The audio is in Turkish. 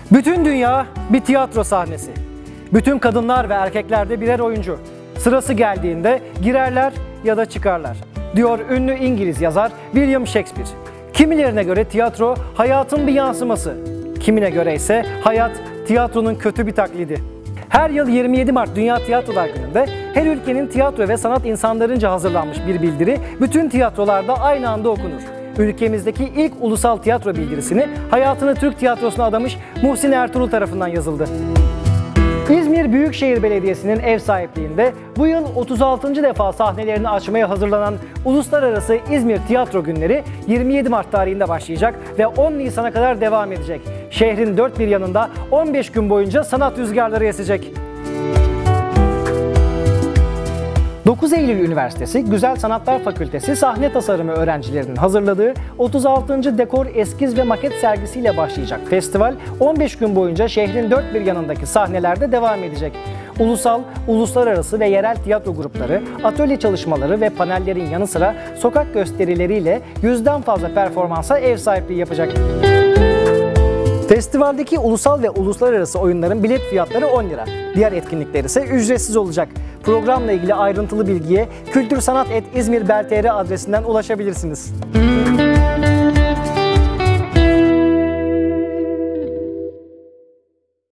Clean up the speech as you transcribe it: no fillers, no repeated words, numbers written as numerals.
Bütün dünya bir tiyatro sahnesi. Bütün kadınlar ve erkekler de birer oyuncu. Sırası geldiğinde girerler ya da çıkarlar, diyor ünlü İngiliz yazar William Shakespeare. Kimilerine göre tiyatro hayatın bir yansıması. Kimine göre ise hayat tiyatronun kötü bir taklidi. Her yıl 27 Mart Dünya Tiyatrolar Günü'nde her ülkenin tiyatro ve sanat insanlarınca hazırlanmış bir bildiri bütün tiyatrolarda aynı anda okunur. Ülkemizdeki ilk ulusal tiyatro bildirisini hayatını Türk tiyatrosuna adamış Muhsin Ertuğrul tarafından yazıldı. İzmir Büyükşehir Belediyesi'nin ev sahipliğinde bu yıl 36. defa sahnelerini açmaya hazırlanan Uluslararası İzmir Tiyatro Günleri 27 Mart tarihinde başlayacak ve 10 Nisan'a kadar devam edecek. Şehrin dört bir yanında 15 gün boyunca sanat rüzgarları esecek. 9 Eylül Üniversitesi Güzel Sanatlar Fakültesi sahne tasarımı öğrencilerinin hazırladığı 36. Dekor Eskiz ve Maket sergisiyle başlayacak festival 15 gün boyunca şehrin dört bir yanındaki sahnelerde devam edecek. Ulusal, uluslararası ve yerel tiyatro grupları, atölye çalışmaları ve panellerin yanı sıra sokak gösterileriyle 100'den fazla performansa ev sahipliği yapacak. Festivaldeki ulusal ve uluslararası oyunların bilet fiyatları 10 lira. Diğer etkinlikler ise ücretsiz olacak. Programla ilgili ayrıntılı bilgiye kültürsanat@izmirbel.tr adresinden ulaşabilirsiniz.